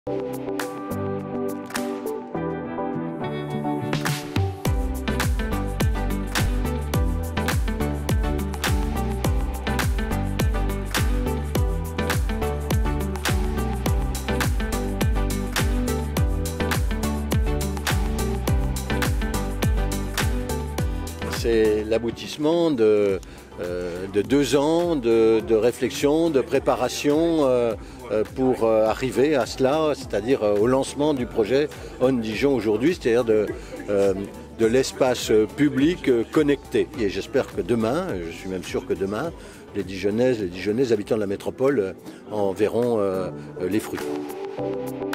C'est l'aboutissement de 2 ans de réflexion, de préparation pour arriver à cela, c'est-à-dire au lancement du projet On Dijon aujourd'hui, c'est-à-dire de l'espace public connecté. Et j'espère que demain, je suis même sûr que demain, les Dijonnaises, les Dijonnais habitants de la métropole en verront les fruits.